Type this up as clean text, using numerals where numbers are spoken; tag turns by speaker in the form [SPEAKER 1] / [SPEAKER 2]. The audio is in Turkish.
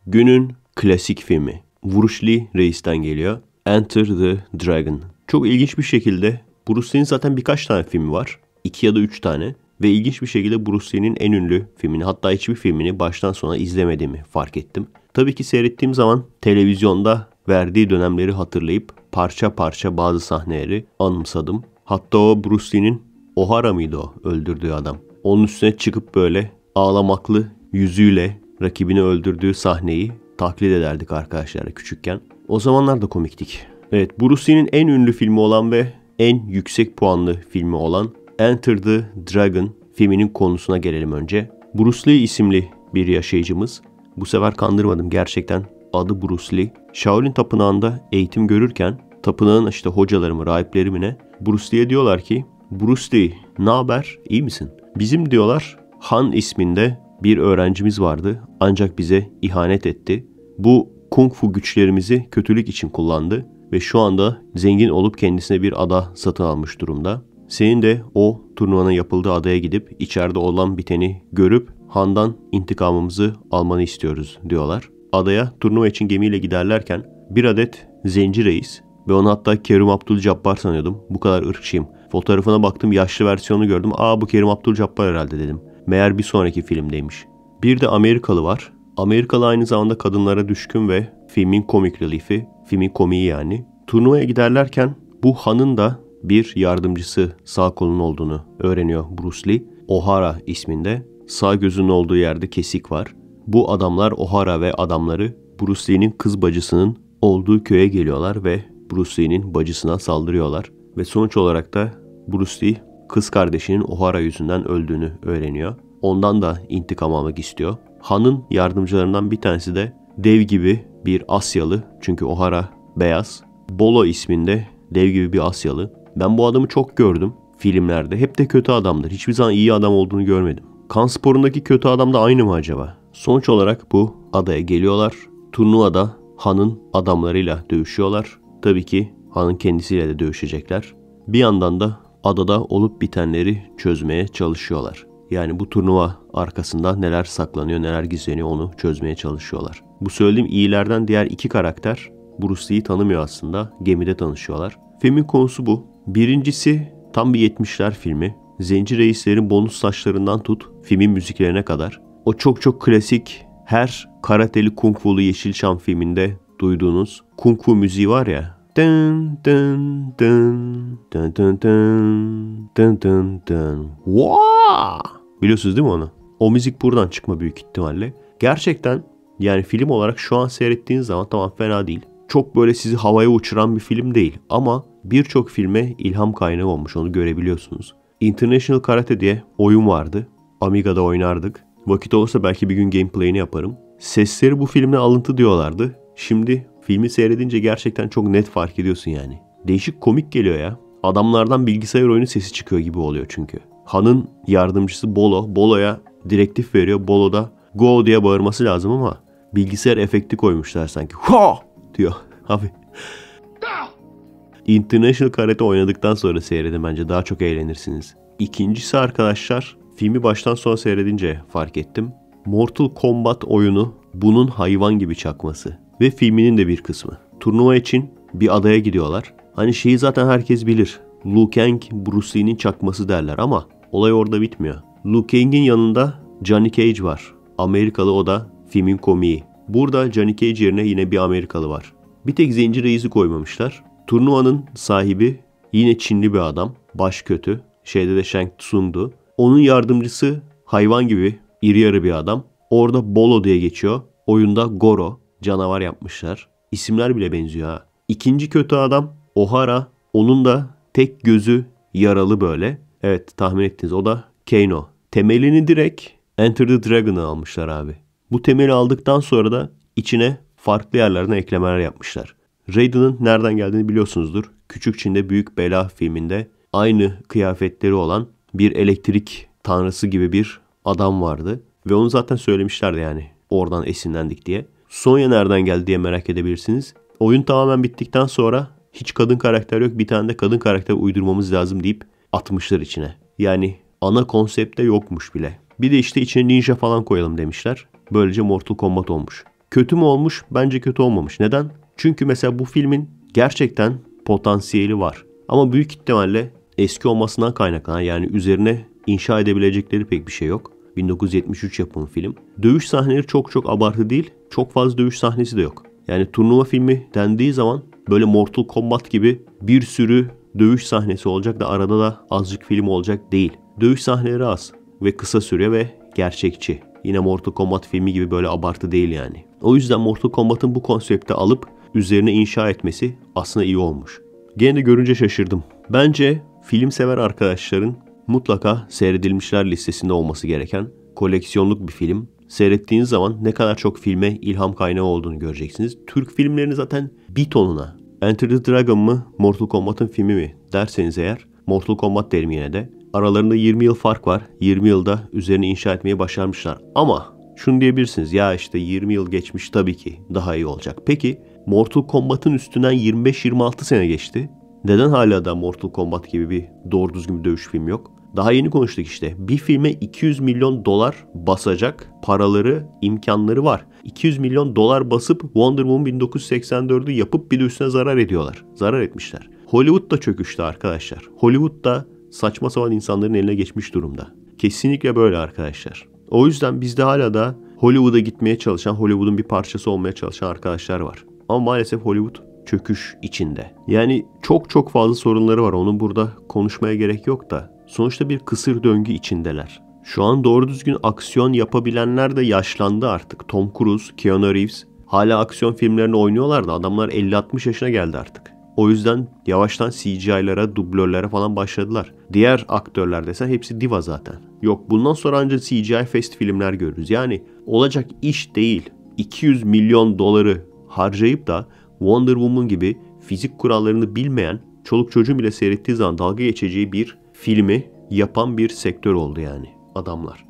[SPEAKER 1] Günün klasik filmi. Bruce Lee Reis'ten geliyor. Enter the Dragon. Çok ilginç bir şekilde Bruce Lee'nin zaten birkaç tane filmi var. 2 ya da 3 tane. Ve ilginç bir şekilde Bruce Lee'nin en ünlü filmini, hatta hiçbir filmini baştan sona izlemediğimi fark ettim. Tabii ki seyrettiğim zaman televizyonda verdiği dönemleri hatırlayıp parça parça bazı sahneleri anımsadım. Hatta o Bruce Lee'nin O'Hara mıydı o öldürdüğü adam? Onun üstüne çıkıp böyle ağlamaklı yüzüyle rakibini öldürdüğü sahneyi taklit ederdik arkadaşlar küçükken. O zamanlar da komiktik. Evet, Bruce Lee'nin en ünlü filmi olan ve en yüksek puanlı filmi olan Enter the Dragon filminin konusuna gelelim önce. Bruce Lee isimli bir yaşayıcımız. Bu sefer kandırmadım, gerçekten adı Bruce Lee. Shaolin Tapınağı'nda eğitim görürken tapınağın işte hocaları mı, rahipleri mi ne? Bruce Lee'ye diyorlar ki, Bruce Lee ne haber, iyi misin? Bizim diyorlar Han isminde bir öğrencimiz vardı ancak bize ihanet etti. Bu kung fu güçlerimizi kötülük için kullandı ve şu anda zengin olup kendisine bir ada satın almış durumda. Senin de o turnuvanın yapıldığı adaya gidip içeride olan biteni görüp Han'dan intikamımızı almanı istiyoruz diyorlar. Adaya turnuva için gemiyle giderlerken bir adet zenci reis ve onu hatta Kerim Abdülcabbar sanıyordum. Bu kadar ırkçıyım. Fotoğrafına baktım, yaşlı versiyonu gördüm. Aa, bu Kerim Abdülcabbar herhalde dedim. Meğer bir sonraki filmdeymiş. Bir de Amerikalı var. Amerikalı aynı zamanda kadınlara düşkün ve filmin komik relief'i, filmin komiği yani. Turnuvaya giderlerken bu Han'ın da bir yardımcısı, sağ kolunun olduğunu öğreniyor Bruce Lee. O'Hara isminde. Sağ gözünün olduğu yerde kesik var. Bu adamlar, O'Hara ve adamları, Bruce Lee'nin kız bacısının olduğu köye geliyorlar ve Bruce Lee'nin bacısına saldırıyorlar. Ve sonuç olarak da Bruce Lee kız kardeşinin O'Hara yüzünden öldüğünü öğreniyor. Ondan da intikam almak istiyor. Han'ın yardımcılarından bir tanesi de dev gibi bir Asyalı. Çünkü O'Hara beyaz. Bolo isminde dev gibi bir Asyalı. Ben bu adamı çok gördüm filmlerde. Hep de kötü adamdır. Hiçbir zaman iyi adam olduğunu görmedim. Kan sporundaki kötü adam da aynı mı acaba? Sonuç olarak bu adaya geliyorlar. Turnuvada Han'ın adamlarıyla dövüşüyorlar. Tabii ki Han'ın kendisiyle de dövüşecekler. Bir yandan da adada olup bitenleri çözmeye çalışıyorlar. Yani bu turnuva arkasında neler saklanıyor, neler gizleniyor onu çözmeye çalışıyorlar. Bu söylediğim iyilerden diğer iki karakter Bruce Lee'yi tanımıyor aslında. Gemide tanışıyorlar. Filmin konusu bu. Birincisi tam bir 70'ler filmi. Zenci reislerin bonus saçlarından tut filmin müziklerine kadar. O çok çok klasik, her karateli kung fu'lu Yeşilçam filminde duyduğunuz kung fu müziği var ya. Dın dın dın dın dın dın dın dın dın. Wow! Biliyorsunuz değil mi onu? O müzik buradan çıkma büyük ihtimalle. Gerçekten yani film olarak şu an seyrettiğiniz zaman tamam, fena değil. Çok böyle sizi havaya uçuran bir film değil ama birçok filme ilham kaynağı olmuş, onu görebiliyorsunuz. International Karate diye oyun vardı. Amiga'da oynardık. Vakit olursa belki bir gün gameplay'ini yaparım. Sesleri bu filmden alıntı diyorlardı. Şimdi filmi seyredince gerçekten çok net fark ediyorsun yani. Değişik komik geliyor ya. Adamlardan bilgisayar oyunu sesi çıkıyor gibi oluyor çünkü. Han'ın yardımcısı Bolo. Bolo'ya direktif veriyor. Bolo da go diye bağırması lazım ama bilgisayar efekti koymuşlar sanki. Ha diyor. Abi. International Karate oynadıktan sonra seyredin, bence daha çok eğlenirsiniz. İkincisi arkadaşlar, filmi baştan sona seyredince fark ettim. Mortal Kombat oyunu bunun hayvan gibi çakması. Ve filminin de bir kısmı. Turnuva için bir adaya gidiyorlar. Hani şeyi zaten herkes bilir. Liu Kang, Bruce Lee'nin çakması derler ama olay orada bitmiyor. Liu Kang'in yanında Johnny Cage var. Amerikalı, o da filmin komiği. Burada Johnny Cage yerine yine bir Amerikalı var. Bir tek zenci reisi koymamışlar. Turnuvanın sahibi yine Çinli bir adam. Baş kötü. Şeyde de Shang Tsung'du. Onun yardımcısı hayvan gibi iri yarı bir adam. Orada Bolo diye geçiyor. Oyunda Goro. Canavar yapmışlar. İsimler bile benziyor ha. İkinci kötü adam O'Hara. Onun da tek gözü yaralı böyle. Evet, tahmin ettiniz, o da Kano. Temelini direkt Enter the Dragon'ı almışlar abi. Bu temeli aldıktan sonra da içine farklı yerlerden eklemeler yapmışlar. Raiden'ın nereden geldiğini biliyorsunuzdur. Küçük Çin'de Büyük Bela filminde aynı kıyafetleri olan bir elektrik tanrısı gibi bir adam vardı. Ve onu zaten söylemişlerdi yani, oradan esinlendik diye. Sonya nereden geldi diye merak edebilirsiniz. Oyun tamamen bittikten sonra hiç kadın karakter yok, bir tane de kadın karakter uydurmamız lazım deyip atmışlar içine. Yani ana konsepte yokmuş bile. Bir de işte içine ninja falan koyalım demişler. Böylece Mortal Kombat olmuş. Kötü mü olmuş? Bence kötü olmamış. Neden? Çünkü mesela bu filmin gerçekten potansiyeli var. Ama büyük ihtimalle eski olmasından kaynaklanan, yani üzerine inşa edebilecekleri pek bir şey yok. 1973 yapımı film. Dövüş sahneleri çok çok abartı değil. Çok fazla dövüş sahnesi de yok. Yani turnuva filmi dendiği zaman böyle Mortal Kombat gibi bir sürü dövüş sahnesi olacak da arada da azıcık film olacak değil. Dövüş sahneleri az ve kısa sürüyor ve gerçekçi. Yine Mortal Kombat filmi gibi böyle abartı değil yani. O yüzden Mortal Kombat'ın bu konsepti alıp üzerine inşa etmesi aslında iyi olmuş. Gene de görünce şaşırdım. Bence film sever arkadaşların mutlaka seyredilmişler listesinde olması gereken koleksiyonluk bir film. Seyrettiğiniz zaman ne kadar çok filme ilham kaynağı olduğunu göreceksiniz. Türk filmlerini zaten bir tonuna. Enter the Dragon mı, Mortal Kombat'ın filmi mi derseniz eğer, Mortal Kombat derim yine de. Aralarında 20 yıl fark var. 20 yılda üzerine inşa etmeyi başarmışlar. Ama şunu diyebilirsiniz, ya işte 20 yıl geçmiş, tabii ki daha iyi olacak. Peki Mortal Kombat'ın üstünden 25-26 sene geçti. Neden hala da Mortal Kombat gibi bir doğru düzgün bir dövüş filmi yok? Daha yeni konuştuk işte. Bir filme 200 milyon dolar basacak paraları, imkanları var. 200 milyon dolar basıp Wonder Woman 1984'ü yapıp bir de üstüne zarar ediyorlar. Zarar etmişler. Hollywood da çöküştü arkadaşlar. Hollywood da saçma sapan insanların eline geçmiş durumda. Kesinlikle böyle arkadaşlar. O yüzden bizde hala da Hollywood'a gitmeye çalışan, Hollywood'un bir parçası olmaya çalışan arkadaşlar var. Ama maalesef Hollywood çöküş içinde. Yani çok çok fazla sorunları var. Onu burada konuşmaya gerek yok da. Sonuçta bir kısır döngü içindeler. Şu an doğru düzgün aksiyon yapabilenler de yaşlandı artık. Tom Cruise, Keanu Reeves hala aksiyon filmlerinde oynuyorlar da adamlar 50-60 yaşına geldi artık. O yüzden yavaştan CGI'lara, dublörlere falan başladılar. Diğer aktörler desen hepsi diva zaten. Yok, bundan sonra ancak CGI fest filmler görürüz. Yani olacak iş değil. 200 milyon doları harcayıp da Wonder Woman gibi fizik kurallarını bilmeyen çoluk çocuğun bile seyrettiği zaman dalga geçeceği bir filmi yapan bir sektör oldu yani adamlar.